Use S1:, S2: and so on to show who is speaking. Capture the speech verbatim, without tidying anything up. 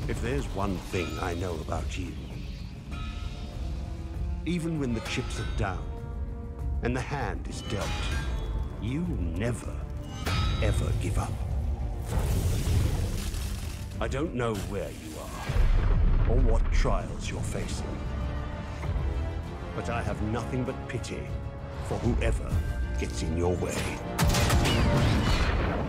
S1: If there's one thing I know about you, even when the chips are down and the hand is dealt, you never, ever give up. I don't know where you are or what trials you're facing, but I have nothing but pity for whoever gets in your way.